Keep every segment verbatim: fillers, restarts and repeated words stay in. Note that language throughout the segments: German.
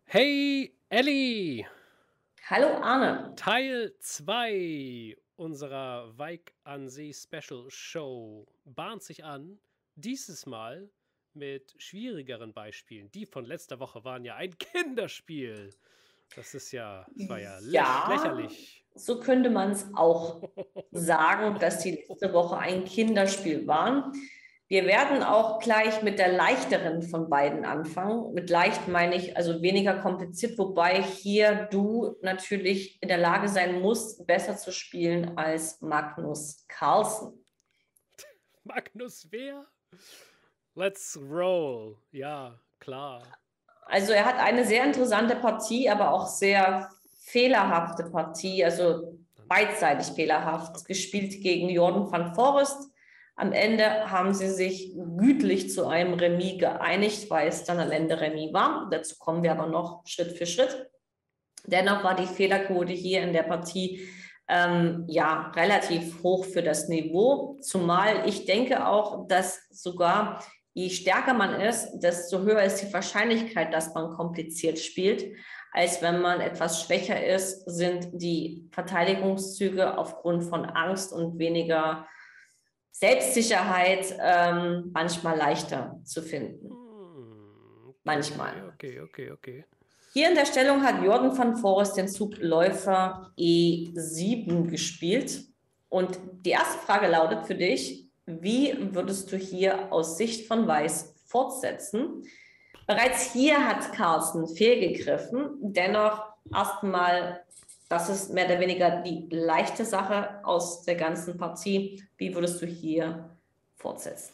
Hey Elli, Hallo Arne. Teil zwei unserer Weik an See Special Show bahnt sich an. Dieses Mal mit schwierigeren Beispielen. Die von letzter Woche waren ja ein Kinderspiel. Das ist ja, das war ja läch Ja, lächerlich. so könnte man es auch sagen, dass die letzte Woche ein Kinderspiel war. Wir werden auch gleich mit der leichteren von beiden anfangen. Mit leicht meine ich also weniger kompliziert, wobei hier du natürlich in der Lage sein musst, besser zu spielen als Magnus Carlsen. Magnus wer? Let's roll. Ja, klar. Also er hat eine sehr interessante Partie, aber auch sehr fehlerhafte Partie, also beidseitig fehlerhaft Okay. gespielt gegen Jordan van Foreest. Am Ende haben sie sich gütlich zu einem Remis geeinigt, weil es dann am Ende Remis war. Dazu kommen wir aber noch Schritt für Schritt. Dennoch war die Fehlerquote hier in der Partie ähm, ja relativ hoch für das Niveau, zumal ich denke auch, dass sogar je stärker man ist, desto höher ist die Wahrscheinlichkeit, dass man kompliziert spielt, als wenn man etwas schwächer ist, sind die Verteidigungszüge aufgrund von Angst und weniger Selbstsicherheit ähm, manchmal leichter zu finden. Hm, okay, Manchmal. okay, okay, okay. Hier in der Stellung hat Jordan van Foreest den Zug Läufer E sieben gespielt. Und die erste Frage lautet für dich, wie würdest du hier aus Sicht von Weiß fortsetzen? Bereits hier hat Carlsen fehlgegriffen. Dennoch erstmal, das ist mehr oder weniger die leichte Sache aus der ganzen Partie. Wie würdest du hier fortsetzen?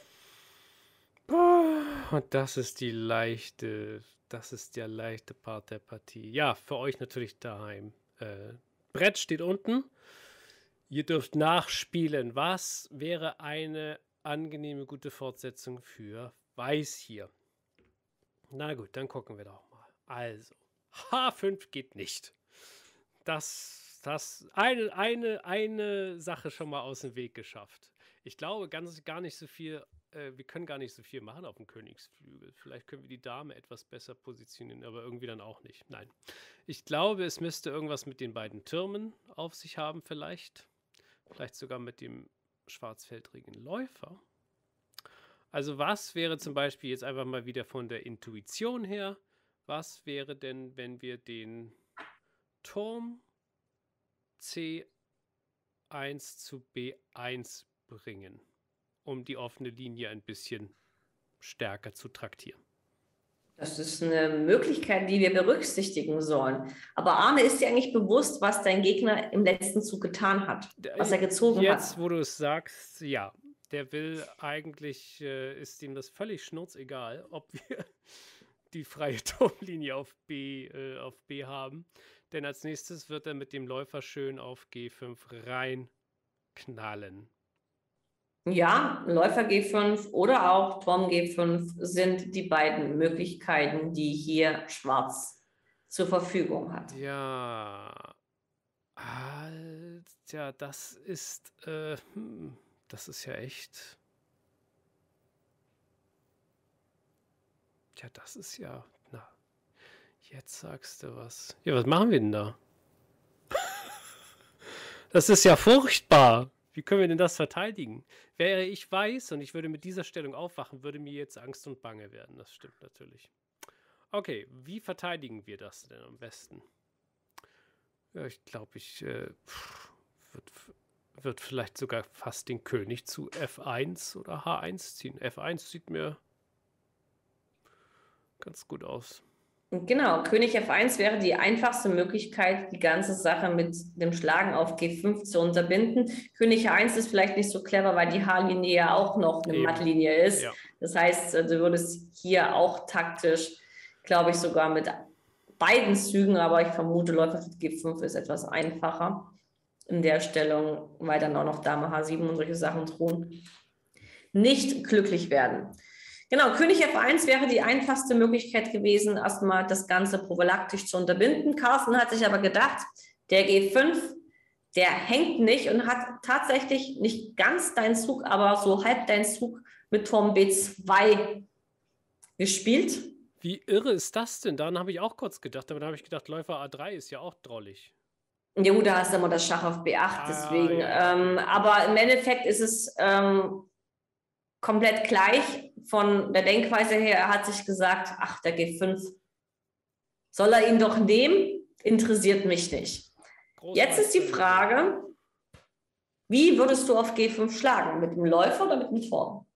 Und das ist die leichte, das ist der leichte Part der Partie. Ja, für euch natürlich daheim. Äh, Brett steht unten. Ihr dürft nachspielen. Was wäre eine angenehme, gute Fortsetzung für Weiß hier? Na gut, dann gucken wir doch mal. Also, H fünf geht nicht. Das, das, eine, eine, eine Sache schon mal aus dem Weg geschafft. Ich glaube ganz gar nicht so viel, äh, wir können gar nicht so viel machen auf dem Königsflügel. Vielleicht können wir die Dame etwas besser positionieren, aber irgendwie dann auch nicht. Nein. Ich glaube, es müsste irgendwas mit den beiden Türmen auf sich haben, vielleicht. Vielleicht sogar mit dem schwarzfeldrigen Läufer. Also was wäre zum Beispiel jetzt einfach mal wieder von der Intuition her, was wäre denn, wenn wir den Turm C eins zu B eins bringen, um die offene Linie ein bisschen stärker zu traktieren? Das ist eine Möglichkeit, die wir berücksichtigen sollen. Aber Arne, ist dir eigentlich bewusst, was dein Gegner im letzten Zug getan hat? Was er gezogen Jetzt, hat? wo du es sagst, ja. Der will eigentlich, äh, ist ihm das völlig schnurzegal, ob wir die freie Turmlinie auf B, äh, auf B haben. Denn als nächstes wird er mit dem Läufer schön auf G fünf reinknallen. Ja, Läufer G fünf oder auch Turm G fünf sind die beiden Möglichkeiten, die hier Schwarz zur Verfügung hat. Ja. Alter, das ist, äh, hm, das ist ja echt. Tja, das ist ja, na, jetzt sagst du was. Ja, was machen wir denn da? Das ist ja furchtbar. Wie können wir denn das verteidigen? Wäre ich weiß und ich würde mit dieser Stellung aufwachen, würde mir jetzt Angst und Bange werden. Das stimmt natürlich. Okay, wie verteidigen wir das denn am besten? Ja, ich glaube, ich äh, wird, wird vielleicht sogar fast den König zu F eins oder H eins ziehen. F eins sieht mir ganz gut aus. Genau, König F eins wäre die einfachste Möglichkeit, die ganze Sache mit dem Schlagen auf G fünf zu unterbinden. König H eins ist vielleicht nicht so clever, weil die H-Linie ja auch noch eine Eben. Mattlinie ist. Ja. Das heißt, du würdest hier auch taktisch, glaube ich, sogar mit beiden Zügen, aber ich vermute, Läufer für G fünf ist etwas einfacher in der Stellung, weil dann auch noch Dame H sieben und solche Sachen drohen. Nicht glücklich werden. Genau, König F eins wäre die einfachste Möglichkeit gewesen, erstmal das Ganze prophylaktisch zu unterbinden. Carlsen hat sich aber gedacht, der G fünf, der hängt nicht und hat tatsächlich nicht ganz deinen Zug, aber so halb deinen Zug mit Turm B zwei gespielt. Wie irre ist das denn? Daran habe ich auch kurz gedacht, aber dann habe ich gedacht, Läufer A drei ist ja auch drollig. Ja gut, da hast du immer das Schach auf B acht, Ah, deswegen. ja, ja, Ähm, okay. aber im Endeffekt ist es ähm, komplett gleich von der Denkweise her. Er hat sich gesagt, ach, der G fünf, soll er ihn doch nehmen? Interessiert mich nicht. Jetzt ist die Frage, wie würdest du auf G fünf schlagen? Mit dem Läufer oder mit dem Turm?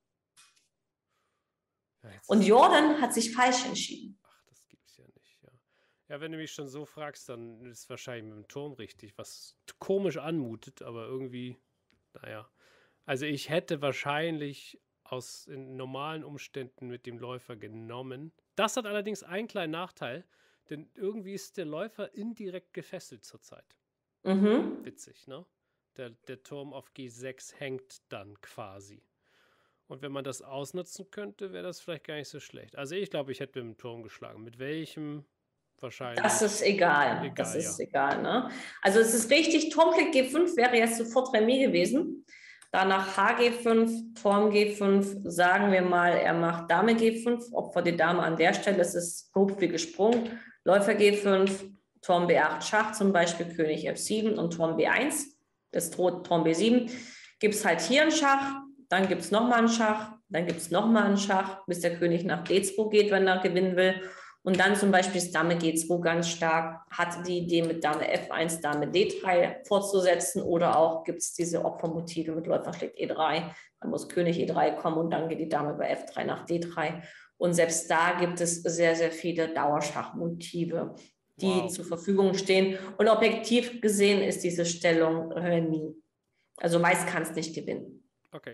Ja, jetzt Und ist- Jordan hat sich falsch entschieden. Ach, das gibt's ja nicht, ja. Ja, wenn du mich schon so fragst, dann ist es wahrscheinlich mit dem Turm richtig, was komisch anmutet, aber irgendwie, naja. Also ich hätte wahrscheinlich aus in normalen Umständen mit dem Läufer genommen. Das hat allerdings einen kleinen Nachteil, denn irgendwie ist der Läufer indirekt gefesselt zurzeit. Mhm. Witzig, ne? Der, der Turm auf G sechs hängt dann quasi. Und wenn man das ausnutzen könnte, wäre das vielleicht gar nicht so schlecht. Also ich glaube, ich hätte mit dem Turm geschlagen. Mit welchem? Wahrscheinlich. Das ist egal. Egal, das ist ja. egal. Ne? Also es ist richtig, Turm kriegt G fünf wäre jetzt sofort Remis gewesen. Danach H G fünf, Turm G fünf, sagen wir mal, er macht Dame G fünf, Opfer die Dame an der Stelle, es ist grob wie gesprungen. Läufer G fünf, Turm B acht Schach, zum Beispiel König F sieben und Turm B eins, das droht Turm B sieben. Gibt es halt hier einen Schach, dann gibt es nochmal einen Schach, dann gibt es nochmal einen Schach, bis der König nach D zwei geht, wenn er gewinnen will. Und dann zum Beispiel ist Dame G zwei ganz stark, hat die Idee mit Dame F eins, Dame D drei fortzusetzen oder auch gibt es diese Opfermotive mit Läufer schlägt E drei, dann muss König E drei kommen und dann geht die Dame bei F drei nach D drei. Und selbst da gibt es sehr, sehr viele Dauerschachmotive, die Wow. zur Verfügung stehen. Und objektiv gesehen ist diese Stellung Remis. Also Weiß kann es nicht gewinnen. Okay.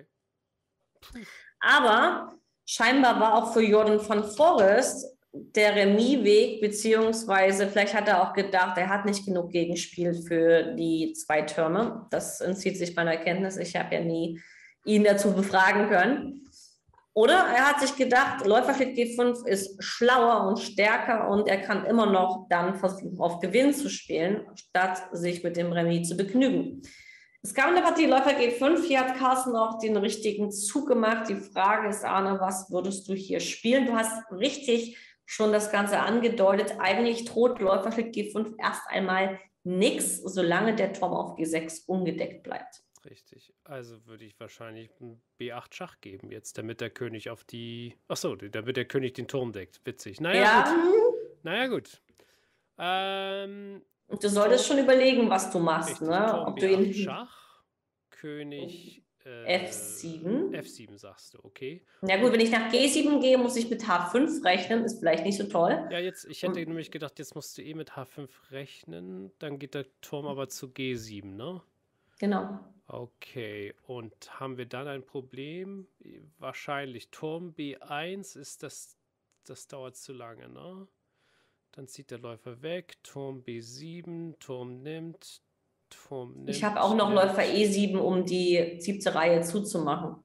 Aber scheinbar war auch für Jordan van Foreest der Remisweg, beziehungsweise vielleicht hat er auch gedacht, er hat nicht genug Gegenspiel für die zwei Türme. Das entzieht sich meiner Kenntnis. Ich habe ja nie ihn dazu befragen können. Oder er hat sich gedacht, Läufer schlägt G fünf ist schlauer und stärker und er kann immer noch dann versuchen, auf Gewinn zu spielen, statt sich mit dem Remis zu begnügen. Es gab eine Partie Läufer G fünf, hier hat Carsten auch den richtigen Zug gemacht. Die Frage ist, Arne, was würdest du hier spielen? Du hast richtig schon das Ganze angedeutet. Eigentlich droht Läufer schlägt G fünf erst einmal nichts, solange der Turm auf G sechs ungedeckt bleibt. Richtig. Also würde ich wahrscheinlich ein B acht Schach geben jetzt, damit der König auf die... Achso, damit der König den Turm deckt. Witzig. Naja, Ja, gut. Naja, gut. Ähm, und du solltest schon überlegen, was du machst. richtig, Ne? Turm Ob du B acht ihn Schach, König... Äh, F sieben. F sieben sagst du, okay. Ja gut, wenn ich nach G sieben gehe, muss ich mit H fünf rechnen. Ist vielleicht nicht so toll. Ja, jetzt, ich hätte Und, nämlich gedacht, jetzt musst du eh mit H fünf rechnen. Dann geht der Turm aber zu G sieben, ne? genau. Okay, und haben wir dann ein Problem? Wahrscheinlich Turm B eins ist das, das dauert zu lange, ne? Dann zieht der Läufer weg, Turm B sieben, Turm nimmt, Turm nimmt. Ich habe auch noch nimmt. Läufer E sieben, um die siebte Reihe zuzumachen.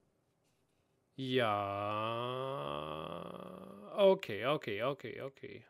Ja, okay, okay, okay, okay.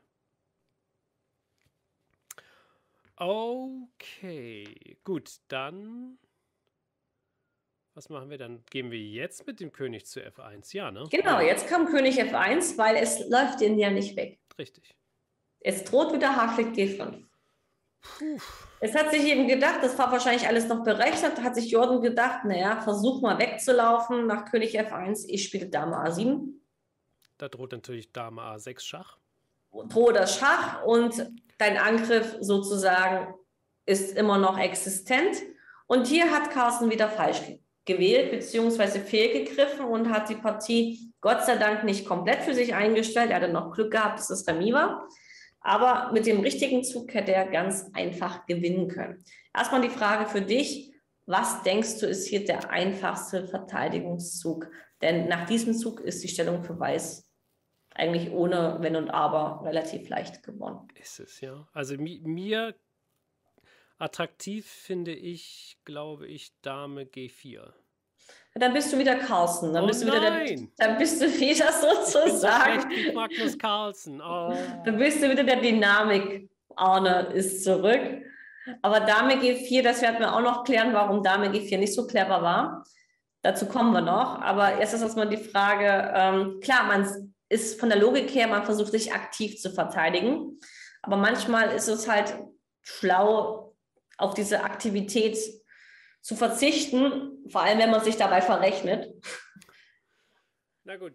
Okay, gut, dann... Was machen wir dann? Gehen wir jetzt mit dem König zu F eins? Ja, ne? Genau, jetzt kam König F eins, weil es läuft den ja nicht weg. Richtig. Es droht wieder H schlägt G fünf. Puh. Es hat sich eben gedacht, das war wahrscheinlich alles noch berechnet, hat sich Jordan gedacht, naja, versuch mal wegzulaufen nach König F eins, ich spiele Dame A sieben. Da droht natürlich Dame A sechs Schach. Drohe das Schach und dein Angriff sozusagen ist immer noch existent. Und hier hat Carsten wieder falsch gewählt bzw. fehlgegriffen und hat die Partie Gott sei Dank nicht komplett für sich eingestellt. Er hatte noch Glück gehabt, dass es Remis war. Aber mit dem richtigen Zug hätte er ganz einfach gewinnen können. Erstmal die Frage für dich, was denkst du ist hier der einfachste Verteidigungszug? Denn nach diesem Zug ist die Stellung für Weiß eigentlich ohne Wenn und Aber relativ leicht gewonnen. Ist es, ja. Also mi mir attraktiv finde ich, glaube ich, Dame G vier. Dann bist du wieder Carlsen. Dann, Oh bist, du wieder der, dann bist du wieder sozusagen. Ich bin so schlecht wie Magnus Carlsen. Oh. Dann bist du wieder der Dynamik. Arne ist zurück. Aber Dame G vier, das werden wir auch noch klären, warum Dame G vier nicht so clever war. Dazu kommen wir noch. Aber erst ist erstmal die Frage, ähm, klar, man ist von der Logik her, man versucht sich aktiv zu verteidigen. Aber manchmal ist es halt schlau, auf diese Aktivität zu verzichten, vor allem wenn man sich dabei verrechnet. Na gut.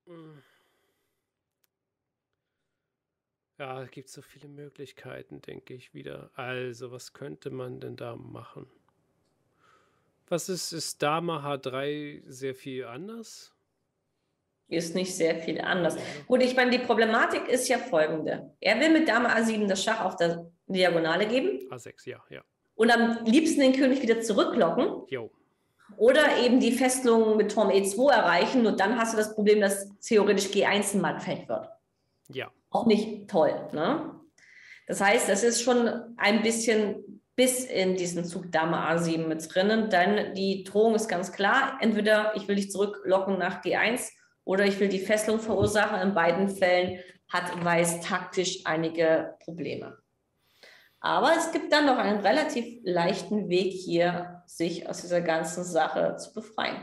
Ja, es gibt so viele Möglichkeiten, denke ich wieder. Also, was könnte man denn da machen? Was ist, ist Dame H drei sehr viel anders? Ist nicht sehr viel anders. Gut, ich meine, die Problematik ist ja folgende. Er will mit Dame A sieben das Schach auf der Diagonale geben. A sechs, ja, ja. Und am liebsten den König wieder zurücklocken. Jo. Oder eben die Fesselung mit Turm E zwei erreichen. Nur dann hast du das Problem, dass theoretisch G eins ein Mattfeld wird. Ja. Auch nicht toll. Ne? Das heißt, es ist schon ein bisschen bis in diesen Zug Dame A sieben mit drinnen. Dann die Drohung ist ganz klar. Entweder ich will dich zurücklocken nach G eins oder ich will die Fesselung verursachen. In beiden Fällen hat Weiß taktisch einige Probleme. Aber es gibt dann noch einen relativ leichten Weg hier, sich aus dieser ganzen Sache zu befreien.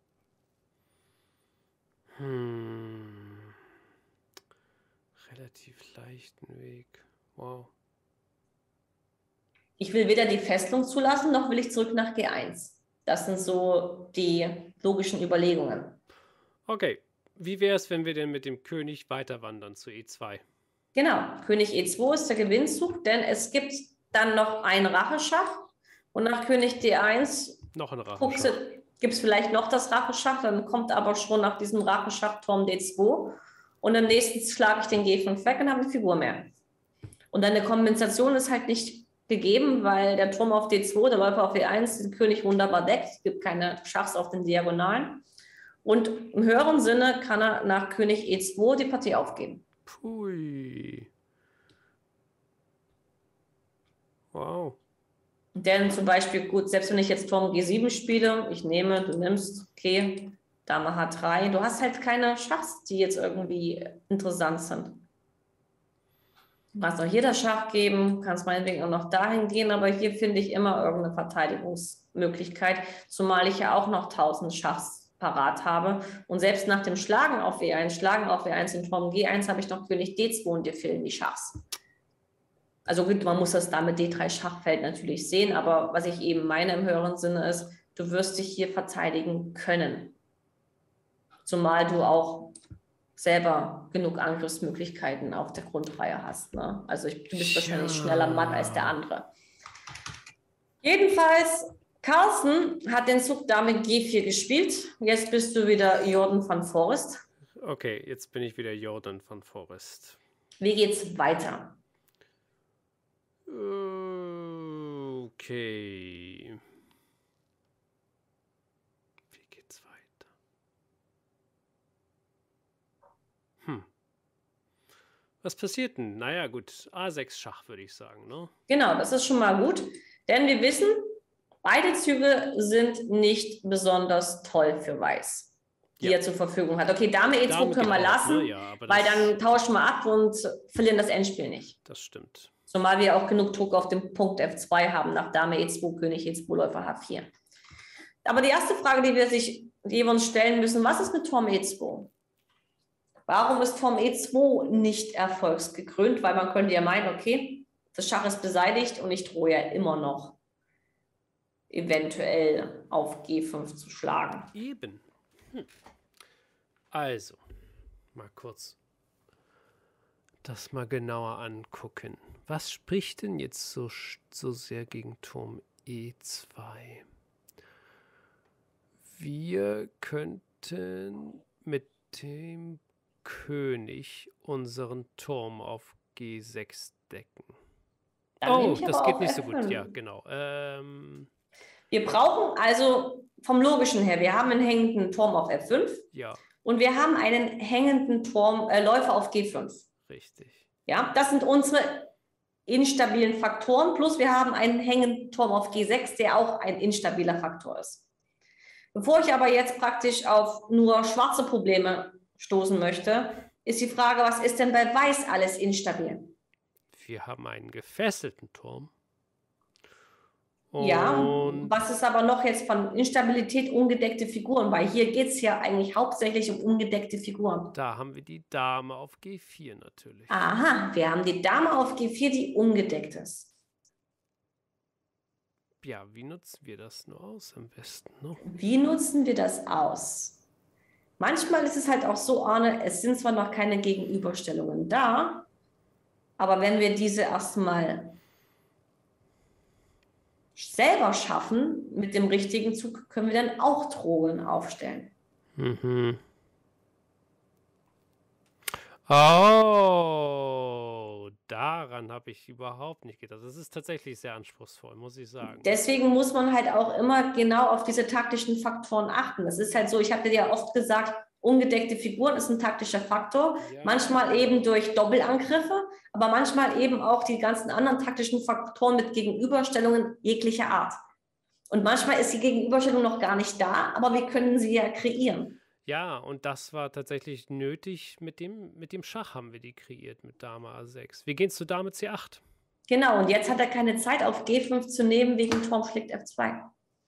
Hm. Relativ leichten Weg. Wow. Ich will weder die Fesselung zulassen, noch will ich zurück nach G eins. Das sind so die logischen Überlegungen. Okay. Wie wäre es, wenn wir denn mit dem König weiter wandern zu E zwei? Genau, König E zwei ist der Gewinnzug, denn es gibt dann noch ein Racheschach und nach König D eins noch ein Racheschach. Gibt es vielleicht noch das Racheschach, dann kommt aber schon nach diesem Racheschach Turm D zwei und im nächsten schlage ich den G fünf weg und habe eine Figur mehr. Und eine Kompensation ist halt nicht gegeben, weil der Turm auf D zwei, der Läufer auf E eins, den König wunderbar deckt. Es gibt keine Schachs auf den Diagonalen. Und im höheren Sinne kann er nach König E zwei die Partie aufgeben. Pui. Wow. Denn zum Beispiel, gut, selbst wenn ich jetzt Turm G sieben spiele, ich nehme, du nimmst, okay, Dame H drei, du hast halt keine Schachs, die jetzt irgendwie interessant sind. Du kannst auch hier das Schach geben, kannst meinetwegen auch noch dahin gehen, aber hier finde ich immer irgendeine Verteidigungsmöglichkeit, zumal ich ja auch noch tausend Schachs parat habe. Und selbst nach dem Schlagen auf E eins, Schlagen auf E eins in Turm G eins habe ich noch König D zwei und dir fehlen die Schachs. Also gut, man muss das da mit D drei Schachfeld natürlich sehen, aber was ich eben meine im höheren Sinne ist, du wirst dich hier verteidigen können. Zumal du auch selber genug Angriffsmöglichkeiten auf der Grundreihe hast. Ne? Also ich, du bist wahrscheinlich Ja. schneller matt als der andere. Jedenfalls, Carlsen hat den Zug Dame G vier gespielt. Jetzt bist du wieder Jordan van Foreest. Okay, jetzt bin ich wieder Jordan van Foreest. Wie geht's weiter? Okay. Wie geht's weiter? Hm. Was passiert denn? Naja, gut. A sechs Schach, würde ich sagen, ne? Genau, das ist schon mal gut. Denn wir wissen, beide Züge sind nicht besonders toll für Weiß, die Ja. er zur Verfügung hat. Okay, Dame E zwei Dame können wir geht auch, lassen, ne? Ja, aber weil das- dann tauschen wir ab und verlieren das Endspiel nicht. Das stimmt. Zumal wir auch genug Druck auf den Punkt F zwei haben, nach Dame E zwei, König E zwei, Läufer H vier. Aber die erste Frage, die wir sich, die wir uns stellen müssen, was ist mit Turm E zwei? Warum ist Turm E zwei nicht erfolgsgekrönt? Weil man könnte ja meinen, okay, das Schach ist beseitigt und ich drohe ja immer noch eventuell auf G fünf zu schlagen. Eben. Hm. Also, mal kurz das mal genauer angucken. Was spricht denn jetzt so, so sehr gegen Turm E zwei? Wir könnten mit dem König unseren Turm auf G sechs decken. Dann nehme Oh, ich das aber geht auf nicht so F gut. fünf. Ja, genau. Ähm, Wir brauchen also vom Logischen her, wir haben einen hängenden Turm auf F fünf ja, und wir haben einen hängenden Turm, äh, Läufer auf G fünf. richtig. Ja, das sind unsere instabilen Faktoren, plus wir haben einen hängenden Turm auf G sechs, der auch ein instabiler Faktor ist. Bevor ich aber jetzt praktisch auf nur schwarze Probleme stoßen möchte, ist die Frage, was ist denn bei Weiß alles instabil? Wir haben einen gefesselten Turm Ja, Und was ist aber noch jetzt von Instabilität ungedeckte Figuren? Weil hier geht es ja eigentlich hauptsächlich um ungedeckte Figuren. da haben wir die Dame auf G vier natürlich. Aha, wir haben die Dame auf G vier, die ungedeckt ist. Ja, wie nutzen wir das nur aus am besten? Ne? Wie nutzen wir das aus? Manchmal ist es halt auch so, Arne, es sind zwar noch keine Gegenüberstellungen da, aber wenn wir diese erstmal selber schaffen mit dem richtigen Zug, können wir dann auch Drohungen aufstellen. Mhm. Oh, daran habe ich überhaupt nicht gedacht. Das ist tatsächlich sehr anspruchsvoll, muss ich sagen. Deswegen muss man halt auch immer genau auf diese taktischen Faktoren achten. Es ist halt so, ich habe dir ja oft gesagt, ungedeckte Figuren ist ein taktischer Faktor. Ja. Manchmal eben durch Doppelangriffe, aber manchmal eben auch die ganzen anderen taktischen Faktoren mit Gegenüberstellungen jeglicher Art. Und manchmal ist die Gegenüberstellung noch gar nicht da, aber wir können sie ja kreieren. Ja, und das war tatsächlich nötig. Mit dem, mit dem Schach haben wir die kreiert, mit Dame A sechs. Wir gehen zu Dame C acht. Genau, und jetzt hat er keine Zeit, auf G fünf zu nehmen, wegen Turm schlägt F zwei.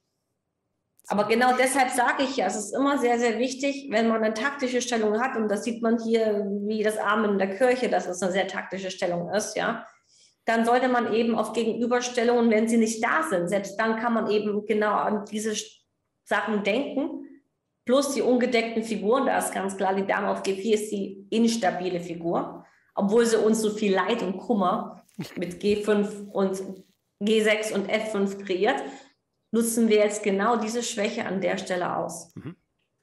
Aber genau deshalb sage ich ja, es ist immer sehr, sehr wichtig, wenn man eine taktische Stellung hat, und das sieht man hier wie das Amen in der Kirche, dass es eine sehr taktische Stellung ist, ja, dann sollte man eben auf Gegenüberstellungen, wenn sie nicht da sind, selbst dann kann man eben genau an diese Sachen denken, plus die ungedeckten Figuren, da ist ganz klar, die Dame auf G vier ist die instabile Figur, obwohl sie uns so viel Leid und Kummer mit G fünf und G sechs und F fünf kreiert, nutzen wir jetzt genau diese Schwäche an der Stelle aus. Mhm.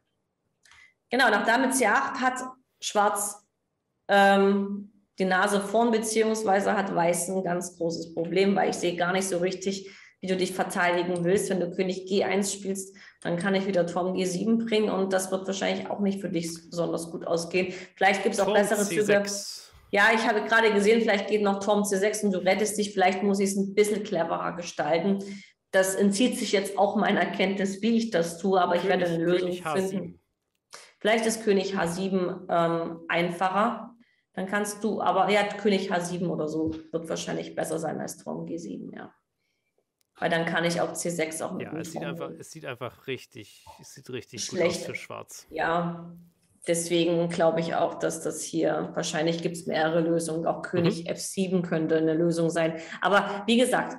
Genau, nach Dame C acht hat Schwarz ähm, die Nase vorn, beziehungsweise hat Weiß ein ganz großes Problem, weil ich sehe gar nicht so richtig, wie du dich verteidigen willst. Wenn du König G eins spielst, dann kann ich wieder Turm G sieben bringen, und das wird wahrscheinlich auch nicht für dich besonders gut ausgehen. Vielleicht gibt es auch Turm bessere C Züge. sechs. Ja, ich habe gerade gesehen, vielleicht geht noch Turm C sechs und du rettest dich. Vielleicht muss ich es ein bisschen cleverer gestalten. Das entzieht sich jetzt auch meiner Kenntnis, wie ich das tue, aber ich werde eine Lösung König H sieben. finden. Vielleicht ist König H sieben ähm, einfacher. Dann kannst du, aber ja, König H sieben oder so wird wahrscheinlich besser sein als Turm G sieben, ja. Weil dann kann ich auf C sechs auch mit Ja, dem es sieht, Turm einfach, nehmen. es sieht einfach richtig, es sieht richtig Schlecht. gut aus für Schwarz. Ja, deswegen glaube ich auch, dass das hier, wahrscheinlich gibt es mehrere Lösungen. Auch König Mhm. F sieben könnte eine Lösung sein. Aber wie gesagt,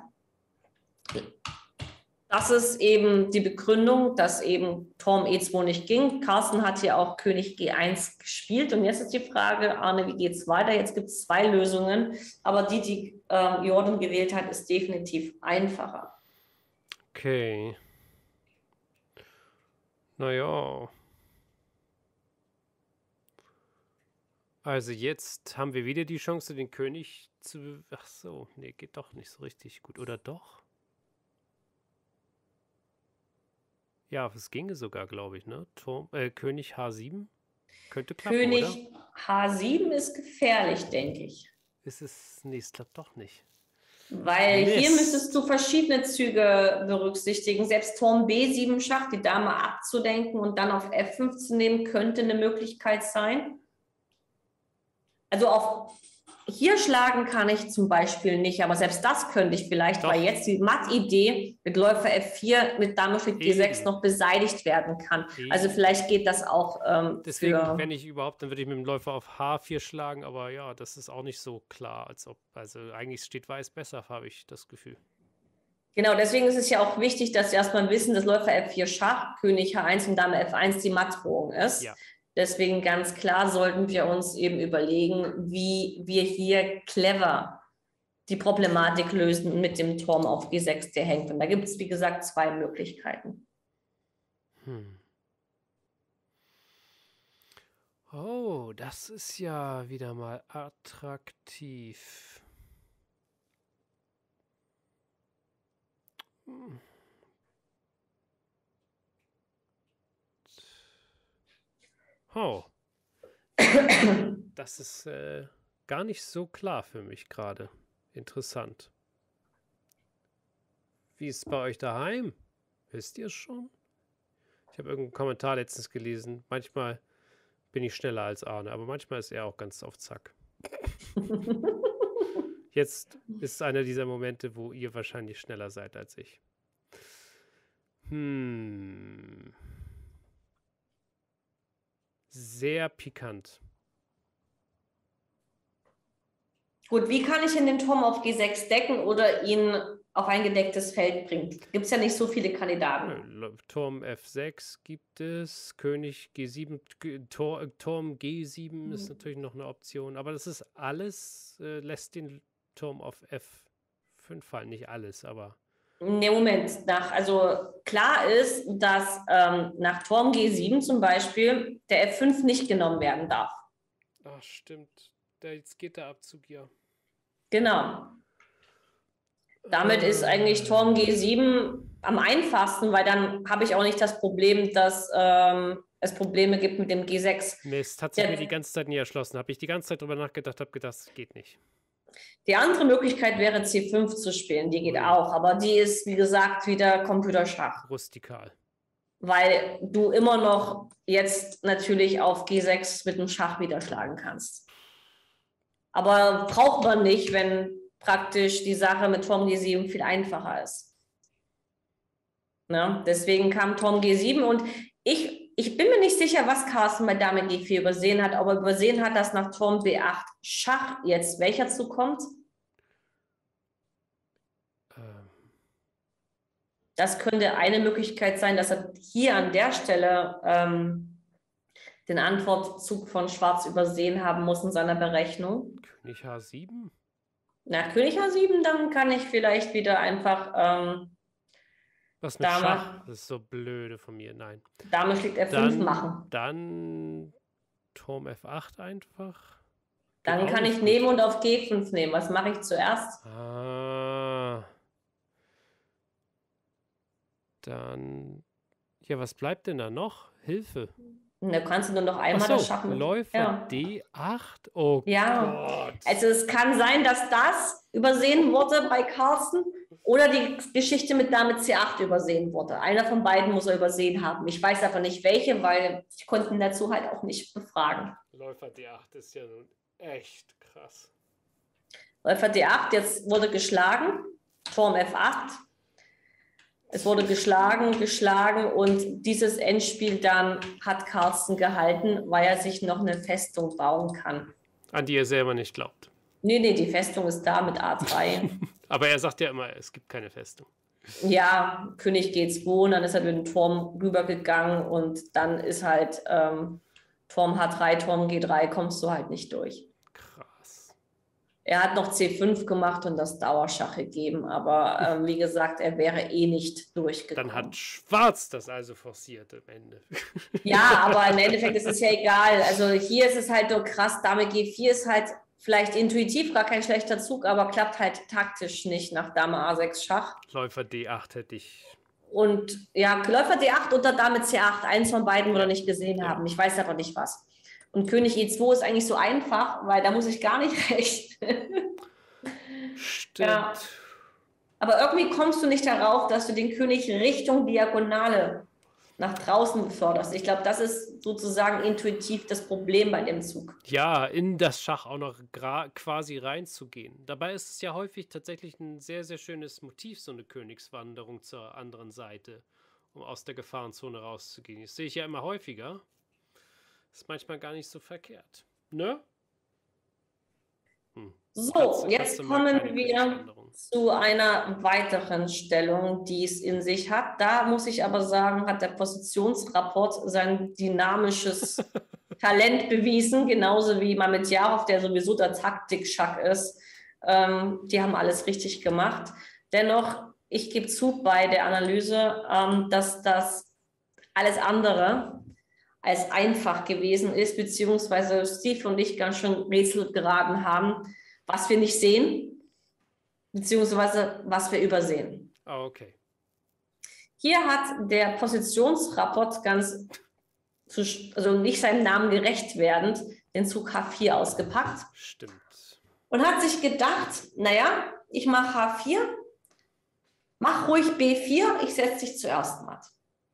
das ist eben die Begründung, dass eben Turm E zwei nicht ging. Carsten hat hier auch König G eins gespielt. Und jetzt ist die Frage, Arne, wie geht es weiter? Jetzt gibt es zwei Lösungen, aber die, die äh, Jordan gewählt hat, ist definitiv einfacher. Okay. Naja. Also jetzt haben wir wieder die Chance, den König zu... Ach so, nee, geht doch nicht so richtig gut. Oder doch? Ja, es ginge sogar, glaube ich, ne? Turm, äh, König H sieben könnte klappen, König oder? H sieben ist gefährlich, denke ich. Ist es... Nee, es klappt doch nicht. Weil Mist. hier müsstest du verschiedene Züge berücksichtigen. Selbst Turm B sieben Schach, die Dame abzudenken und dann auf F fünf zu nehmen, könnte eine Möglichkeit sein. Also auf hier schlagen kann ich zum Beispiel nicht, aber selbst das könnte ich vielleicht, Doch. weil jetzt die Matt-Idee mit Läufer F vier mit Dame schlägt G sechs Eben. noch beseitigt werden kann. Eben. Also vielleicht geht das auch ähm, Deswegen, für... wenn ich überhaupt, dann würde ich mit dem Läufer auf H vier schlagen, aber ja, das ist auch nicht so klar, als ob, also eigentlich steht Weiß besser, habe ich das Gefühl. Genau, deswegen ist es ja auch wichtig, dass Sie erstmal wissen, dass Läufer F vier Schach, König H eins und Dame F eins die Mattdrohung ist. Ja. Deswegen ganz klar sollten wir uns eben überlegen, wie wir hier clever die Problematik lösen mit dem Turm auf G sechs, der hängt. Und da gibt es, wie gesagt, zwei Möglichkeiten. Hm. Oh, das ist ja wieder mal attraktiv. Hm. Oh. Das ist äh, gar nicht so klar für mich gerade. Interessant. Wie ist es bei euch daheim? Wisst ihr es schon? Ich habe irgendeinen Kommentar letztens gelesen. Manchmal bin ich schneller als Arne, aber manchmal ist er auch ganz auf Zack. Jetzt ist einer dieser Momente, wo ihr wahrscheinlich schneller seid als ich. Hm. Sehr pikant. Gut, wie kann ich in den Turm auf G sechs decken oder ihn auf ein gedecktes Feld bringen? Gibt es ja nicht so viele Kandidaten. Äh, Turm F sechs gibt es, König G sieben, G- Tor, äh, Turm G sieben ist natürlich noch eine Option, aber das ist alles, äh, lässt den Turm auf F fünf fallen, nicht alles, aber Nee, Moment, nach, also klar ist, dass ähm, nach Turm G sieben zum Beispiel der F fünf nicht genommen werden darf. ach stimmt, da, jetzt geht der Abzug ja. Genau. Damit ist eigentlich Turm G sieben am einfachsten, weil dann habe ich auch nicht das Problem, dass ähm, es Probleme gibt mit dem G sechs. Mist, hat sich Der- mir die ganze Zeit nie erschlossen. Habe ich die ganze Zeit drüber nachgedacht, habe gedacht, das geht nicht. Die andere Möglichkeit wäre C fünf zu spielen, die geht Ui. auch, aber die ist, wie gesagt, wieder Computerschach, Rustikal. weil du immer noch jetzt natürlich auf G sechs mit dem Schach wieder schlagen kannst. Aber braucht man nicht, wenn praktisch die Sache mit Turm G sieben viel einfacher ist. Ne? Deswegen kam Turm G sieben und ich, ich bin mir nicht sicher, was Carsten bei Dame G vier übersehen hat, ob er übersehen hat, dass nach Turm B acht Schach jetzt welcher zukommt. Ähm, Das könnte eine Möglichkeit sein, dass er hier an der Stelle ähm, den Antwortzug von Schwarz übersehen haben muss in seiner Berechnung. König H sieben? Nach König H sieben, dann kann ich vielleicht wieder einfach ähm, Was mit Dame. Schach? Das ist so blöde von mir, nein. Dame schlägt F fünf Dann, machen. dann Turm F acht einfach. Dann Geht auch kann nicht ich gut. nehmen und auf G fünf nehmen. Was mache ich zuerst? Ah. Dann, ja, was bleibt denn da noch? Hilfe. Und da kannst du nur noch Ach einmal das so, Schach mit. Läufer Ja. D acht? Oh Ja. Gott. Also es kann sein, dass das übersehen wurde bei Carsten oder die Geschichte mit Dame C acht übersehen wurde. Einer von beiden muss er übersehen haben. Ich weiß aber nicht welche, weil ich konnte ihn dazu halt auch nicht befragen. Läufer D acht ist ja nun echt krass. Läufer D acht, jetzt wurde geschlagen, Turm F acht. Es wurde geschlagen, geschlagen und dieses Endspiel dann hat Carsten gehalten, weil er sich noch eine Festung bauen kann. An die er selber nicht glaubt. Nee, nee, die Festung ist da mit A drei. Aber er sagt ja immer, es gibt keine Festung. Ja, König G zwei und dann ist er mit dem Turm rübergegangen und dann ist halt ähm, Turm H drei, Turm G drei, kommst du halt nicht durch. Krass. Er hat noch C fünf gemacht und das Dauerschach gegeben, aber ähm, wie gesagt, er wäre eh nicht durchgekommen. Dann hat Schwarz das also forciert am Ende. Ja, aber im Endeffekt ist es ja egal. Also hier ist es halt so krass, Dame G vier ist halt vielleicht intuitiv gar kein schlechter Zug, aber klappt halt taktisch nicht nach Dame A sechs Schach. Läufer D acht hätte ich. Und ja, Läufer D acht oder Dame C acht, eins von beiden wir noch nicht gesehen Ja. haben. Ich weiß aber nicht was. Und König E zwei ist eigentlich so einfach, weil da muss ich gar nicht rechnen. Stimmt. Ja. Aber irgendwie kommst du nicht darauf, dass du den König Richtung Diagonale nach draußen beförderst. Ich glaube, das ist sozusagen intuitiv das Problem bei dem Zug. Ja, in das Schach auch noch gra- quasi reinzugehen. Dabei ist es ja häufig tatsächlich ein sehr, sehr schönes Motiv, so eine Königswanderung zur anderen Seite, um aus der Gefahrenzone rauszugehen. Das sehe ich ja immer häufiger. Ist manchmal gar nicht so verkehrt. Ne? Hm. So, Katze- jetzt Katze mag keine kommen wir Königswanderung. zu einer weiteren Stellung, die es in sich hat. Da muss ich aber sagen, hat der Positionsrapport sein dynamisches Talent bewiesen, genauso wie Mametjarow, der sowieso der Taktik-Schack ist. Ähm, die haben alles richtig gemacht. Dennoch, ich gebe zu bei der Analyse, ähm, dass das alles andere als einfach gewesen ist, beziehungsweise Steve und ich ganz schön Rätsel geraten haben, was wir nicht sehen, beziehungsweise was wir übersehen. Ah, okay. Hier hat der Positionsrapport ganz, zu, also nicht seinem Namen gerecht werdend, den Zug H vier ausgepackt Stimmt. und hat sich gedacht, naja, ich mache H vier, mach ruhig B vier, ich setze dich zuerst matt.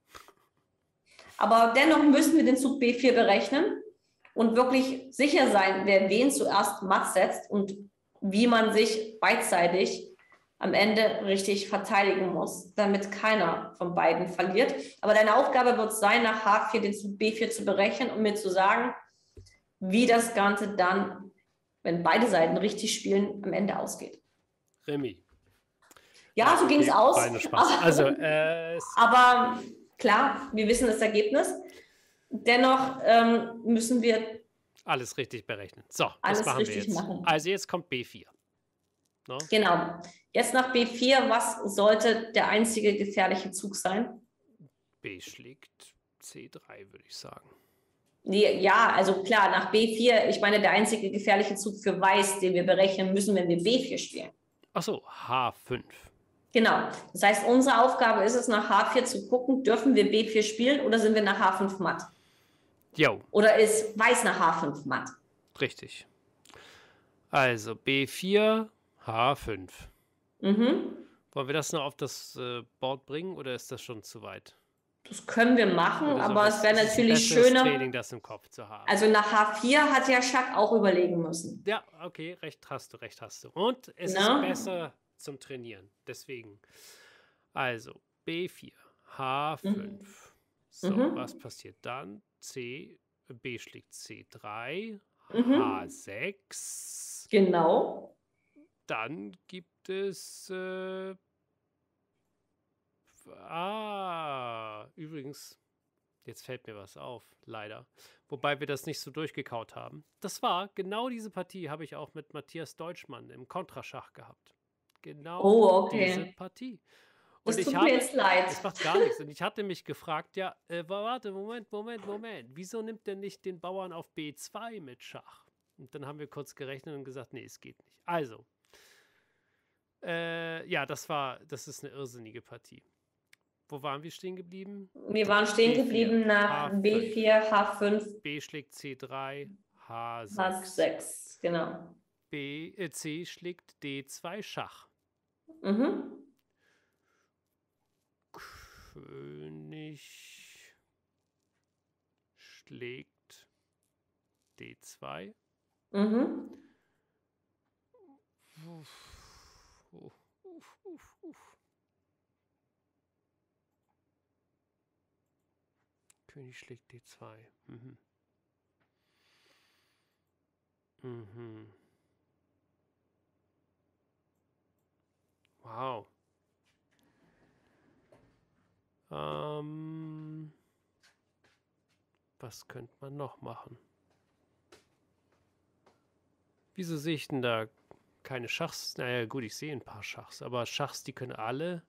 Aber dennoch müssen wir den Zug B vier berechnen und wirklich sicher sein, wer wen zuerst matt setzt und wie man sich beidseitig am Ende richtig verteidigen muss, damit keiner von beiden verliert. Aber deine Aufgabe wird sein, nach H vier den Zug B vier zu berechnen und mir zu sagen, wie das Ganze dann, wenn beide Seiten richtig spielen, am Ende ausgeht. Remis. Ja, Ja, so ging es okay, aus. reiner Spaß. Aber, Also, äh, es- aber klar, wir wissen das Ergebnis. Dennoch ähm, müssen wir alles richtig berechnen. So, was alles machen wir richtig jetzt? machen. Also jetzt kommt B vier. No? Genau. Jetzt nach B vier, was sollte der einzige gefährliche Zug sein? B schlägt C drei, würde ich sagen. Nee, ja, also klar, nach B vier, ich meine, der einzige gefährliche Zug für Weiß, den wir berechnen müssen, wenn wir B vier spielen. Ach so, H fünf. Genau. Das heißt, unsere Aufgabe ist es, nach H vier zu gucken, dürfen wir B vier spielen oder sind wir nach H fünf matt? Jo. Oder ist Weiß nach H fünf matt? Richtig. Also B vier, H fünf. Mhm. Wollen wir das noch auf das äh, Board bringen oder ist das schon zu weit? Das können wir machen, Oder aber es wäre ist natürlich ein schöner. Training, das im Kopf zu haben. Also nach H vier hat ja Schack auch überlegen müssen. Ja, okay, recht hast du, recht hast du. Und es Na? ist besser zum Trainieren. Deswegen. Also B vier, H fünf. So, Mhm. was passiert dann? C, B schlägt C drei, Mhm. H sechs. Genau. Dann gibt es. Äh, ah, übrigens, jetzt fällt mir was auf, leider. Wobei wir das nicht so durchgekaut haben. Das war, genau diese Partie habe ich auch mit Matthias Deutschmann im Kontraschach gehabt. Genau Oh, okay. diese Partie. Und Das ich tut habe, mir jetzt leid. es macht gar nichts. Und ich hatte mich gefragt, ja, äh, warte, Moment, Moment, Moment. Wieso nimmt der nicht den Bauern auf B zwei mit Schach? Und dann haben wir kurz gerechnet und gesagt, nee, es geht nicht. Also, äh, ja, das war, das ist eine irrsinnige Partie. Wo waren wir stehen geblieben? Wir waren stehen B vier, geblieben nach H fünf. B vier, H fünf, B schlägt C drei, H sechs. H sechs. Genau. B, äh, C schlägt D zwei Schach. Mhm. König schlägt D zwei. Mhm. Uff, uff, uff, uff, uff. König schlägt D zwei. Mhm. Mhm. Wow. Ähm, was könnte man noch machen? Wieso sehe ich denn da keine Schachs? Naja, gut, ich sehe ein paar Schachs, aber Schachs, die können alle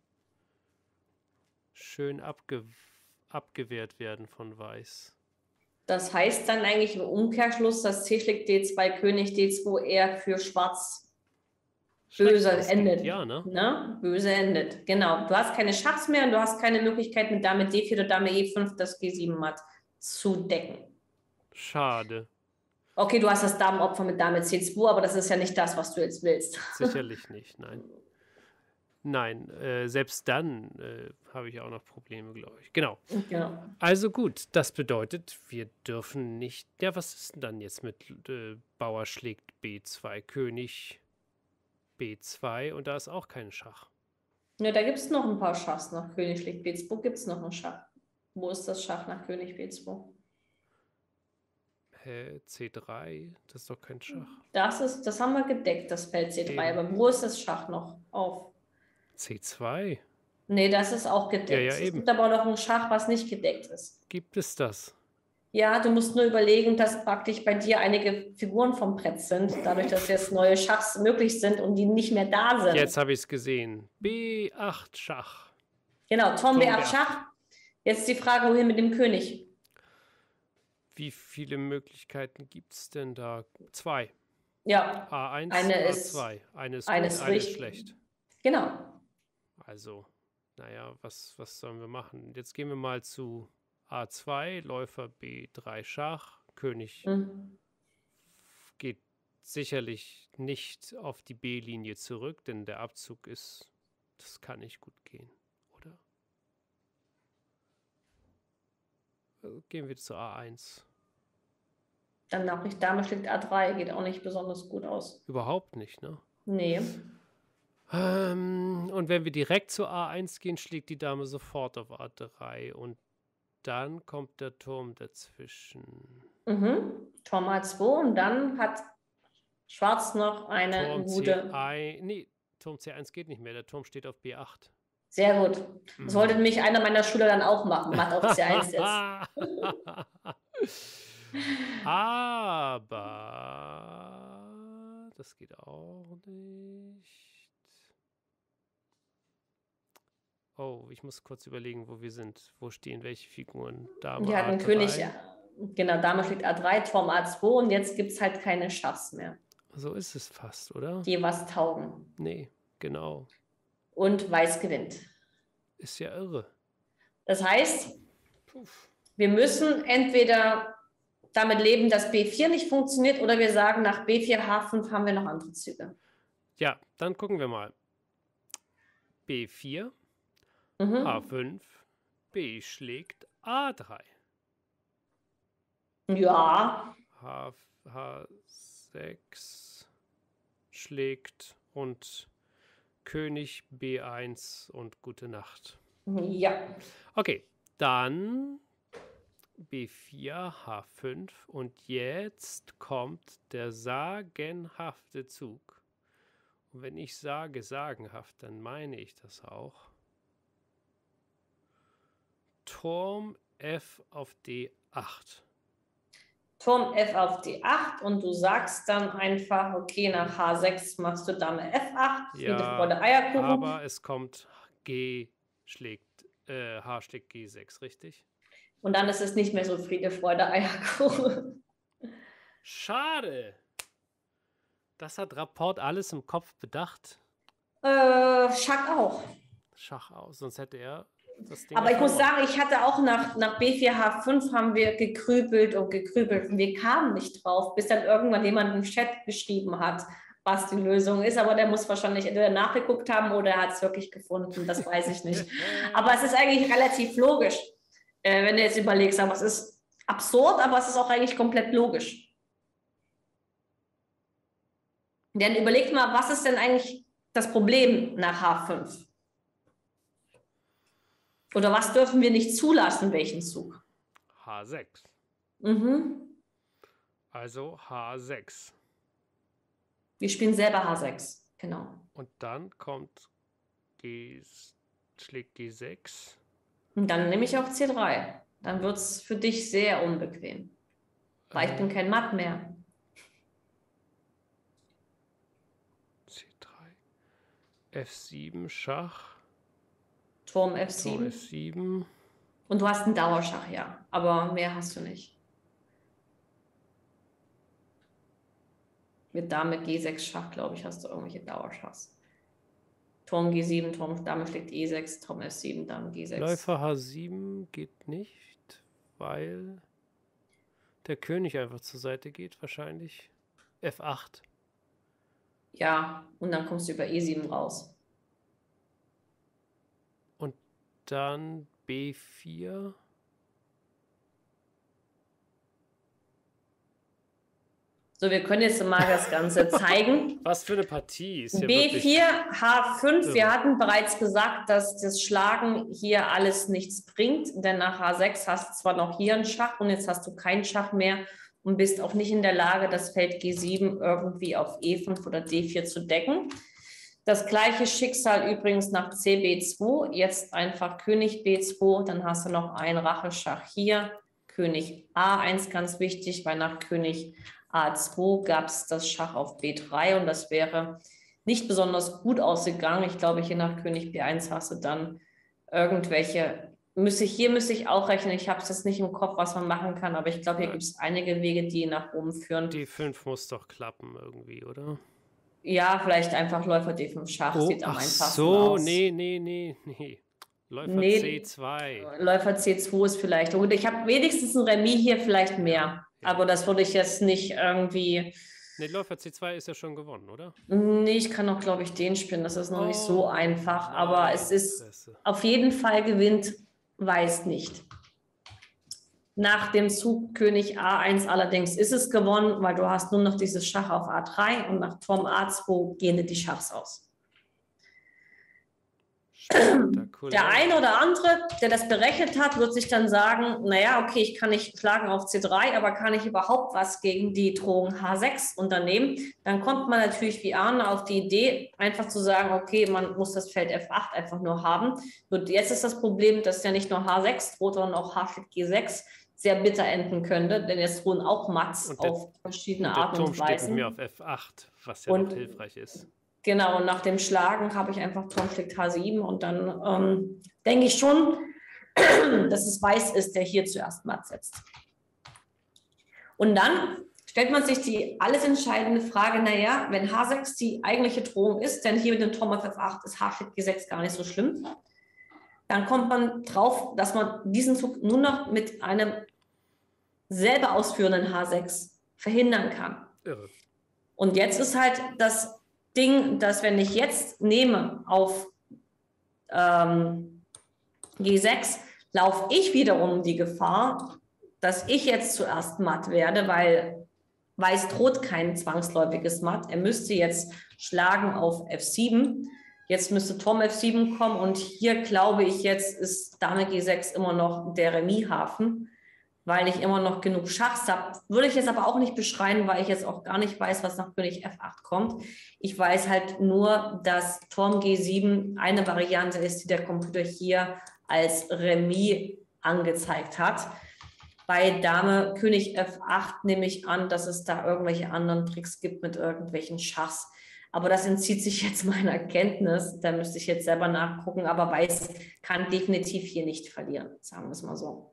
schön abge abgewehrt werden von Weiß. Das heißt dann eigentlich im Umkehrschluss, dass C schlägt D zwei, König D zwei eher für Schwarz böse ausgeht, endet. ja, ne? Ne? Böse endet. Genau. Du hast keine Schachs mehr und du hast keine Möglichkeit, mit Dame D vier oder Dame E fünf das G sieben matt zu decken. Schade. Okay, du hast das Damenopfer mit Dame C zwei, aber das ist ja nicht das, was du jetzt willst. Sicherlich nicht, nein. Nein, äh, selbst dann äh, habe ich auch noch Probleme, glaube ich. Genau. Ja. Also gut, das bedeutet, wir dürfen nicht. Ja, was ist denn dann jetzt mit äh, Bauer schlägt B zwei, König B zwei und da ist auch kein Schach. Ja, da gibt es noch ein paar Schachs. Nach König schlägt B zwei gibt es noch einen Schach. Wo ist das Schach nach König B zwei? Hä, C drei? Das ist doch kein Schach. Das ist, das haben wir gedeckt, das Feld C drei. Eben. Aber wo ist das Schach noch auf? C zwei? Nee, das ist auch gedeckt. Ja, ja, es eben. gibt aber noch ein Schach, was nicht gedeckt ist. Gibt es das? Ja, du musst nur überlegen, dass praktisch bei dir einige Figuren vom Brett sind, dadurch, dass jetzt neue Schachs möglich sind und die nicht mehr da sind. Jetzt habe ich es gesehen. B acht Schach. Genau, Tom Turm B B acht acht. Schach. Jetzt die Frage, wohin mit dem König? Wie viele Möglichkeiten gibt es denn da? Zwei. Ja, A eins, Eine A ist- zwei. Eine ist eine gut, ist eine ist richtig. schlecht. genau. Also, naja, was, was sollen wir machen? Jetzt gehen wir mal zu A zwei, Läufer B drei Schach. König Mhm. geht sicherlich nicht auf die B-Linie zurück, denn der Abzug ist, das kann nicht gut gehen, oder? Also gehen wir zu A eins. Dann Nachricht Dame schlägt A drei, geht auch nicht besonders gut aus. Überhaupt nicht, ne? Nee. Ähm, und wenn wir direkt zu A eins gehen, schlägt die Dame sofort auf A drei und dann kommt der Turm dazwischen. Mhm. Turm A zwei und dann hat Schwarz noch eine Turm gute. C eins, nee, Turm C eins geht nicht mehr, der Turm steht auf B acht. Sehr gut. Das wollte Mm. nämlich einer meiner Schüler dann auch machen, Matt auf C eins jetzt. Aber das geht auch nicht. Oh, ich muss kurz überlegen, wo wir sind. Wo stehen welche Figuren? Dame Wir hatten A drei. König, genau, Dame schlägt A drei, Turm A zwei und jetzt gibt es halt keine Schachs mehr, So ist es fast, oder? die was taugen. Nee, genau. Und Weiß gewinnt. Ist ja irre. Das heißt, Puff. wir müssen entweder damit leben, dass B vier nicht funktioniert oder wir sagen, nach B vier, H fünf haben wir noch andere Züge. Ja, dann gucken wir mal. B vier, Mhm. H fünf, B schlägt A drei. Ja. H, H6 schlägt und König B eins und gute Nacht. Ja. Okay, dann B vier, H fünf und jetzt kommt der sagenhafte Zug. Und wenn ich sage sagenhaft, dann meine ich das auch. Turm F auf D acht. Turm F auf D acht und du sagst dann einfach, okay, nach H sechs machst du Dame F acht, Friede, Ja, Freude, Eierkuchen. aber es kommt G schlägt, äh, H schlägt G sechs, richtig? Und dann ist es nicht mehr so Friede, Freude, Eierkuchen. Schade. Das hat Rapport alles im Kopf bedacht. Äh, Schach auch. Schach aus, sonst hätte er das Ding. Aber ja ich muss verloren. sagen, ich hatte auch nach, nach B vier, H fünf haben wir gekrübelt und gekrübelt und wir kamen nicht drauf, bis dann irgendwann jemand im Chat geschrieben hat, was die Lösung ist. Aber der muss wahrscheinlich entweder nachgeguckt haben oder er hat es wirklich gefunden. Das weiß ich nicht. Aber es ist eigentlich relativ logisch, äh, wenn du jetzt überlegst. Aber es ist absurd, aber es ist auch eigentlich komplett logisch. Dann überlegt mal, was ist denn eigentlich das Problem nach H fünf? Oder was dürfen wir nicht zulassen, welchen Zug? H sechs. Mhm. Also H sechs. Wir spielen selber H sechs, genau. Und dann kommt G, schlägt G sechs. Und dann nehme ich auch C drei. Dann wird es für dich sehr unbequem. Weil äh, ich bin kein Matt mehr. C drei. F sieben, Schach. Turm F sieben. Turm F sieben. Und du hast einen Dauerschach, ja. Aber mehr hast du nicht. Mit Dame G sechs Schach, glaube ich, hast du irgendwelche Dauerschachs. Turm G sieben, Turm, Dame schlägt E sechs, Turm F sieben, Dame G sechs. Läufer H sieben geht nicht, weil der König einfach zur Seite geht, wahrscheinlich. F acht. Ja, und dann kommst du über E sieben raus. Und dann B vier. So, wir können jetzt mal das Ganze zeigen. Was für eine Partie. Ist ja B vier, wirklich H fünf, irre. wir hatten bereits gesagt, dass das Schlagen hier alles nichts bringt, denn nach H sechs hast du zwar noch hier einen Schach und jetzt hast du keinen Schach mehr und bist auch nicht in der Lage, das Feld G sieben irgendwie auf E fünf oder D vier zu decken. Das gleiche Schicksal übrigens nach C B zwei, jetzt einfach König B zwei, dann hast du noch einen Racheschach hier, König A eins, ganz wichtig, weil nach König A zwei gab es das Schach auf B drei und das wäre nicht besonders gut ausgegangen. Ich glaube, hier nach König B eins hast du dann irgendwelche, müsste ich, hier müsste ich auch rechnen, ich habe es jetzt nicht im Kopf, was man machen kann, aber ich glaube, hier Ja. gibt es einige Wege, die nach oben führen. D fünf muss doch klappen irgendwie, oder? Ja, vielleicht einfach Läufer D fünf Schach, Oh, sieht am ach einfachsten so, aus. nee, nee, nee, nee. Läufer Nee. C zwei. Läufer C zwei ist vielleicht, gut, ich habe wenigstens ein Remis hier vielleicht mehr, Ja. aber das würde ich jetzt nicht irgendwie, Nee, Läufer C zwei ist ja schon gewonnen, oder? nee, ich kann auch, glaube ich, den spielen, das ist noch nicht so Oh, einfach, aber meine es ist Fresse. auf jeden Fall gewinnt, weiß nicht. Nach dem Zug König A eins allerdings ist es gewonnen, weil du hast nur noch dieses Schach auf A drei und nach Turm A zwei gehen dir die Schachs aus. Der eine oder andere, der das berechnet hat, wird sich dann sagen, naja, okay, ich kann nicht schlagen auf C drei, aber kann ich überhaupt was gegen die Drohung H sechs unternehmen? Dann kommt man natürlich wie Arne auf die Idee, einfach zu sagen, okay, man muss das Feld F acht einfach nur haben. Und jetzt ist das Problem, dass ja nicht nur H sechs droht, sondern auch H G sechs sehr bitter enden könnte, denn jetzt drohen auch Mats der, auf verschiedene und Arten und Weisen. Steht mir auf F acht, was ja und, noch hilfreich ist. Genau, und nach dem Schlagen habe ich einfach Turm schlägt H sieben und dann ähm, denke ich schon, dass es Weiß ist, der hier zuerst Matt setzt. Und dann stellt man sich die alles entscheidende Frage, naja, wenn H sechs die eigentliche Drohung ist, denn hier mit dem Turm auf F acht ist H schlägt G sechs gar nicht so schlimm, dann kommt man drauf, dass man diesen Zug nur noch mit einem selber ausführenden H sechs verhindern kann. Irre. Und jetzt ist halt das Ding, dass wenn ich jetzt nehme auf ähm, G sechs, laufe ich wiederum die Gefahr, dass ich jetzt zuerst matt werde, weil Weiß droht kein zwangsläufiges Matt. Er müsste jetzt schlagen auf F sieben. Jetzt müsste Turm F sieben kommen und hier glaube ich jetzt ist Dame G sechs immer noch der Remishafen, weil ich immer noch genug Schachs habe. Würde ich jetzt aber auch nicht beschreien, weil ich jetzt auch gar nicht weiß, was nach König F acht kommt. Ich weiß halt nur, dass Turm G sieben eine Variante ist, die der Computer hier als Remis angezeigt hat. Bei Dame König F acht nehme ich an, dass es da irgendwelche anderen Tricks gibt mit irgendwelchen Schachs. Aber das entzieht sich jetzt meiner Kenntnis. Da müsste ich jetzt selber nachgucken. Aber Weiß kann definitiv hier nicht verlieren, sagen wir es mal so.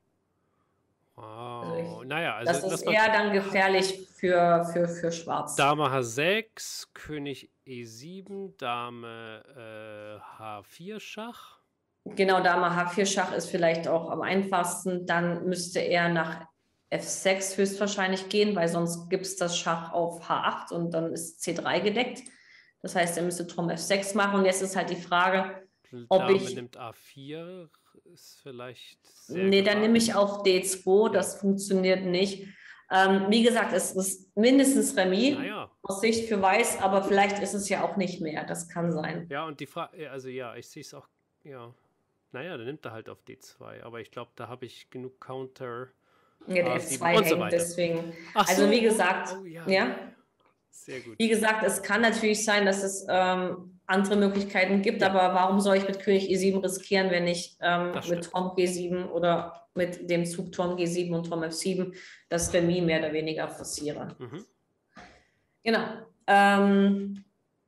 Wow. Also ich, naja, also das ist eher dann gefährlich für, für, für Schwarz. Dame H sechs, König E sieben, Dame äh, H vier Schach. Genau, Dame H vier Schach ist vielleicht auch am einfachsten. Dann müsste er nach F sechs höchstwahrscheinlich gehen, weil sonst gibt es das Schach auf H acht und dann ist C drei gedeckt. Das heißt, er müsste Turm F sechs machen. Und jetzt ist halt die Frage, ob Dame ich... nimmt A vier, ist vielleicht sehr Nee, dann nehme ich auf D zwei, das ja. funktioniert nicht. Ähm, wie gesagt, es ist mindestens Remis naja. aus Sicht für Weiß, aber vielleicht ist es ja auch nicht mehr, das kann sein. Ja, und die Frage, also ja, ich sehe es auch, ja, naja, dann nimmt er halt auf D zwei, aber ich glaube, da habe ich genug Counter. Ja, der F zwei hängt, so deswegen. Ach also so. wie gesagt, oh, ja. ja. Sehr gut. Wie gesagt, es kann natürlich sein, dass es ähm, andere Möglichkeiten gibt, ja. aber warum soll ich mit König E sieben riskieren, wenn ich ähm, mit Turm G sieben oder mit dem Zug Turm G sieben und Turm F sieben das Remis mehr oder weniger forciere? Mhm. Genau. Ähm,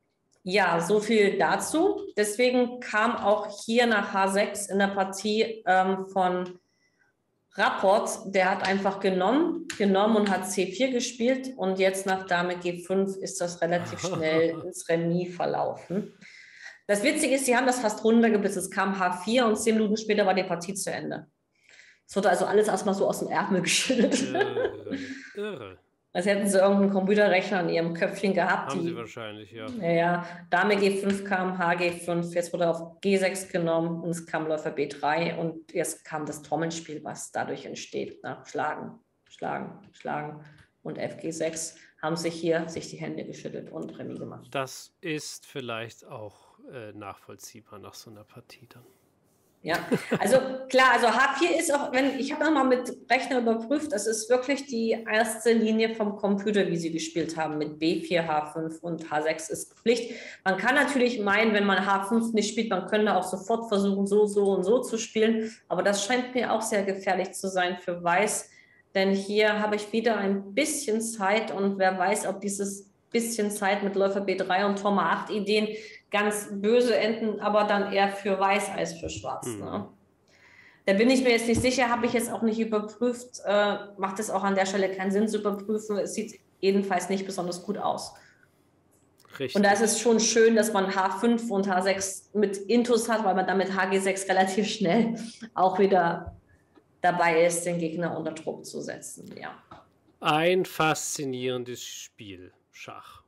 ja, so viel dazu. Deswegen kam auch hier nach H sechs in der Partie ähm, von Rapport, der hat einfach genommen, genommen und hat C vier gespielt und jetzt nach Dame G fünf ist das relativ schnell ins Remis verlaufen. Das Witzige ist, sie haben das fast runtergeblitzt, es kam H vier und zehn Minuten später war die Partie zu Ende. Es wurde also alles erstmal so aus dem Ärmel geschüttelt. Irre. Irre. Als hätten sie irgendeinen Computerrechner in ihrem Köpfchen gehabt. Haben die, sie wahrscheinlich, ja. Ja, ja. Dame G fünf kam, H G fünf, jetzt wurde auf G sechs genommen und es kam Läufer B drei und jetzt kam das Trommelspiel, was dadurch entsteht. Na, schlagen, schlagen, schlagen und F G sechs haben sich hier sich die Hände geschüttelt und Remis gemacht. Das ist vielleicht auch äh, nachvollziehbar nach so einer Partie dann. Ja, also klar, also H vier ist auch, wenn ich habe nochmal mit Rechner überprüft, das ist wirklich die erste Linie vom Computer, wie sie gespielt haben, mit B vier, H fünf und H sechs ist Pflicht. Man kann natürlich meinen, wenn man H fünf nicht spielt, man könnte auch sofort versuchen, so, so und so zu spielen, aber das scheint mir auch sehr gefährlich zu sein für Weiß, denn hier habe ich wieder ein bisschen Zeit und wer weiß, ob dieses bisschen Zeit mit Läufer B drei und Turm A acht Ideen ganz böse enden, aber dann eher für Weiß als für Schwarz. Mhm. Ne? Da bin ich mir jetzt nicht sicher, habe ich jetzt auch nicht überprüft, äh, macht es auch an der Stelle keinen Sinn zu überprüfen. Es sieht jedenfalls nicht besonders gut aus. Richtig. Und da ist es schon schön, dass man H fünf und H sechs mit Intus hat, weil man damit H G sechs relativ schnell auch wieder dabei ist, den Gegner unter Druck zu setzen. Ja. Ein faszinierendes Spiel, Schach.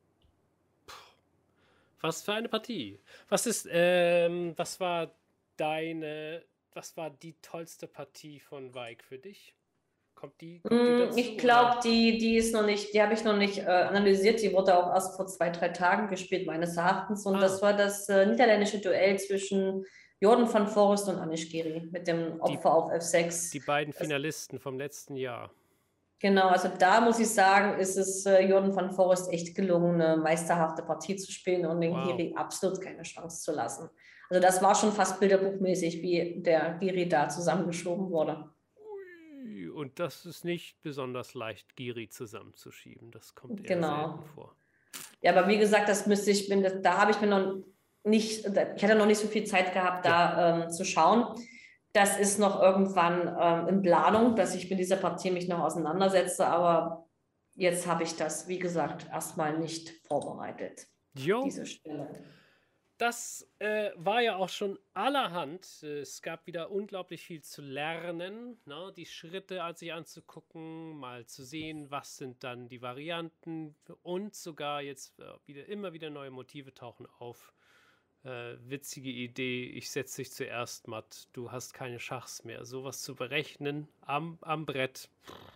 Was für eine Partie. Was ist, ähm, was war deine, was war die tollste Partie von Weig für dich? Kommt die, kommt die dazu? Ich glaube, die, die ist noch nicht, die habe ich noch nicht äh, analysiert. Die wurde auch erst vor zwei, drei Tagen gespielt, meines Erachtens. Und ah. das war das äh, niederländische Duell zwischen Jordan van Foreest und Anish Giri mit dem Opfer die, auf F sechs. Die beiden Finalisten das, vom letzten Jahr. Genau, also da muss ich sagen, ist es äh, Jordan van Foreest echt gelungen, eine meisterhafte Partie zu spielen und den wow. Giri absolut keine Chance zu lassen. Also das war schon fast bilderbuchmäßig, wie der Giri da zusammengeschoben wurde. Ui, und das ist nicht besonders leicht, Giri zusammenzuschieben. Das kommt eher genau. selten vor. Ja, aber wie gesagt, das müsste ich, bin, da habe ich mir noch nicht, ich hatte noch nicht so viel Zeit gehabt, ja. da ähm, zu schauen. Das ist noch irgendwann ähm, in Planung, dass ich mit dieser Partie mich noch auseinandersetze, aber jetzt habe ich das, wie gesagt, erstmal nicht vorbereitet. Jo. Diese Stelle. Das äh, war ja auch schon allerhand. Es gab wieder unglaublich viel zu lernen, ne? Die Schritte an sich anzugucken, mal zu sehen, was sind dann die Varianten und sogar jetzt äh, wieder immer wieder neue Motive tauchen auf. Äh, witzige Idee, ich setze dich zuerst matt, du hast keine Schachs mehr. Sowas zu berechnen am, am Brett.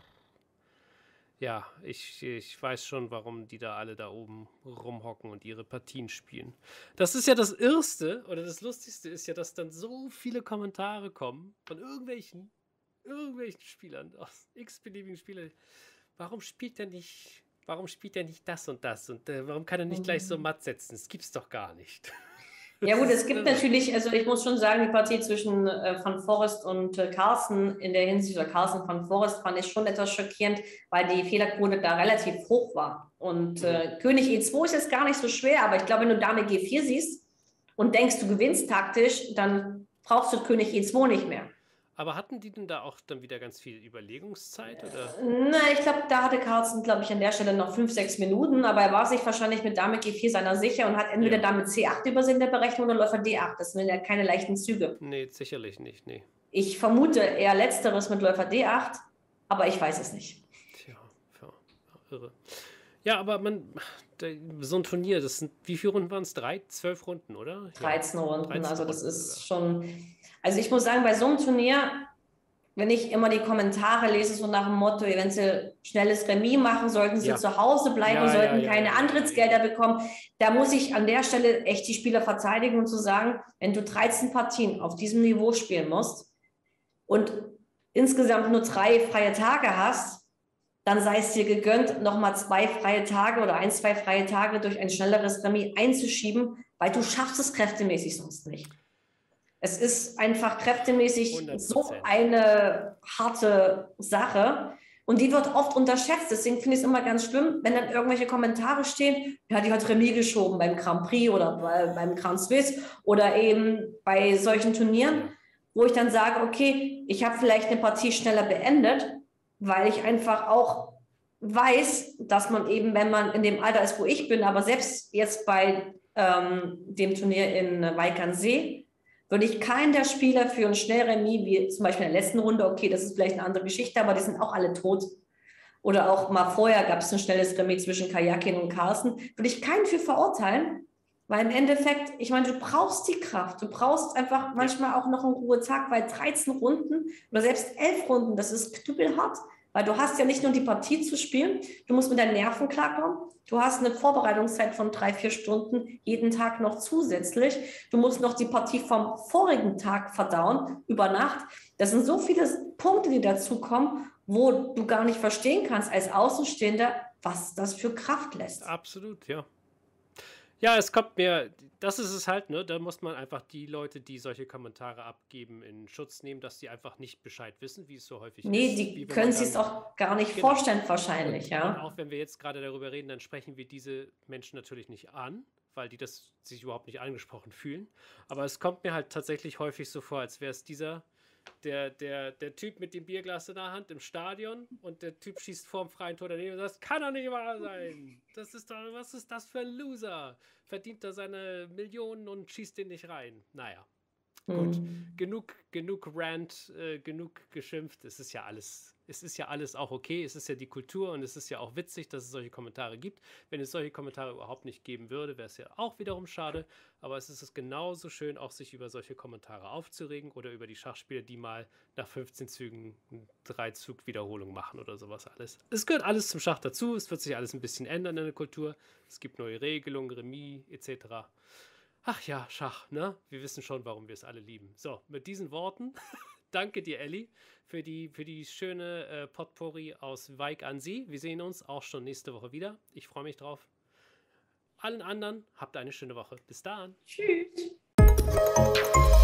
Ja, ich, ich weiß schon, warum die da alle da oben rumhocken und ihre Partien spielen. Das ist ja das Erste oder das Lustigste ist ja, dass dann so viele Kommentare kommen von irgendwelchen, irgendwelchen Spielern, aus x-beliebigen Spielern. Warum spielt er nicht, warum spielt er nicht das und das und äh, warum kann er nicht mhm. gleich so matt setzen? Das gibt's doch gar nicht. Ja gut, es gibt natürlich, also ich muss schon sagen, die Partie zwischen äh, Van Foreest und äh, Carlsen in der Hinsicht, oder Carlsen Van Foreest fand ich schon etwas schockierend, weil die Fehlerquote da relativ hoch war. Und äh, mhm. König E zwei ist jetzt gar nicht so schwer, aber ich glaube, wenn du Dame G vier siehst und denkst, du gewinnst taktisch, dann brauchst du König E zwei nicht mehr. Aber hatten die denn da auch dann wieder ganz viel Überlegungszeit? Oder? Nein, ich glaube, da hatte Carlsen, glaube ich, an der Stelle noch fünf, sechs Minuten, aber er war sich wahrscheinlich mit Dame G vier seiner sicher und hat entweder ja. Dame C acht übersehen in der Berechnung oder Läufer D acht. Das sind ja keine leichten Züge. Nee, sicherlich nicht, nee. Ich vermute eher Letzteres mit Läufer D acht, aber ich weiß es nicht. Tja, ja, irre. Ja, aber man, so ein Turnier, das sind, wie viele Runden waren es? Drei, zwölf Runden, oder? dreizehn ja. Runden, dreizehn also das Runden, ist schon, also ich muss sagen, bei so einem Turnier, wenn ich immer die Kommentare lese, so nach dem Motto, wenn sie schnelles Remis machen, sollten sie ja. zu Hause bleiben, ja, sollten ja, ja, keine ja, Antrittsgelder ja. bekommen. Da muss ich an der Stelle echt die Spieler verteidigen und zu sagen, wenn du dreizehn Partien auf diesem Niveau spielen musst und insgesamt nur drei freie Tage hast, dann sei es dir gegönnt, nochmal zwei freie Tage oder ein, zwei freie Tage durch ein schnelleres Remis einzuschieben, weil du schaffst es kräftemäßig sonst nicht. Es ist einfach kräftemäßig hundert Prozent so eine harte Sache und die wird oft unterschätzt. Deswegen finde ich es immer ganz schlimm, wenn dann irgendwelche Kommentare stehen, ja, die hat Remis geschoben beim Grand Prix oder bei, beim Grand Swiss oder eben bei solchen Turnieren, wo ich dann sage, okay, ich habe vielleicht eine Partie schneller beendet, weil ich einfach auch weiß, dass man eben, wenn man in dem Alter ist, wo ich bin, aber selbst jetzt bei ähm, dem Turnier in Weikernsee, würde ich keinen der Spieler für ein Schnellremis, wie zum Beispiel in der letzten Runde, okay, das ist vielleicht eine andere Geschichte, aber die sind auch alle tot. Oder auch mal vorher gab es ein schnelles Remis zwischen Karjakin und Carlsen, würde ich keinen für verurteilen, weil im Endeffekt, ich meine, du brauchst die Kraft, du brauchst einfach manchmal auch noch einen Ruhetag, weil dreizehn Runden oder selbst elf Runden, das ist knüppelhart, weil du hast ja nicht nur die Partie zu spielen, du musst mit deinen Nerven klarkommen, du hast eine Vorbereitungszeit von drei, vier Stunden jeden Tag noch zusätzlich, du musst noch die Partie vom vorigen Tag verdauen, über Nacht. Das sind so viele Punkte, die dazukommen, wo du gar nicht verstehen kannst als Außenstehender, was das für Kraft lässt. Absolut, ja. Ja, es kommt mir, das ist es halt, ne? Da muss man einfach die Leute, die solche Kommentare abgeben, in Schutz nehmen, dass die einfach nicht Bescheid wissen, wie es so häufig nee, ist. Nee, die können sich es auch gar nicht genau. vorstellen, wahrscheinlich, und, ja. Und auch wenn wir jetzt gerade darüber reden, dann sprechen wir diese Menschen natürlich nicht an, weil die das sich überhaupt nicht angesprochen fühlen. Aber es kommt mir halt tatsächlich häufig so vor, als wäre es dieser, der, der, der Typ mit dem Bierglas in der Hand im Stadion und der Typ schießt vorm freien Tor daneben und sagt, das kann doch nicht wahr sein. Das ist doch, was ist das für ein Loser? Verdient er seine Millionen und schießt den nicht rein. Naja, mhm. gut. Genug, genug Rant, äh, genug geschimpft. Es ist ja alles es ist ja alles auch okay, es ist ja die Kultur und es ist ja auch witzig, dass es solche Kommentare gibt. Wenn es solche Kommentare überhaupt nicht geben würde, wäre es ja auch wiederum schade, aber es ist genauso schön, auch sich über solche Kommentare aufzuregen oder über die Schachspieler, die mal nach fünfzehn Zügen eine Drei-Zug-Wiederholung machen oder sowas alles. Es gehört alles zum Schach dazu, es wird sich alles ein bisschen ändern in der Kultur, es gibt neue Regelungen, Remis et cetera. Ach ja, Schach, ne? Wir wissen schon, warum wir es alle lieben. So, mit diesen Worten, danke dir, Elli, für die, für die schöne äh, Potpourri aus Weig an Sie. Wir sehen uns auch schon nächste Woche wieder. Ich freue mich drauf. Allen anderen, habt eine schöne Woche. Bis dann. Tschüss.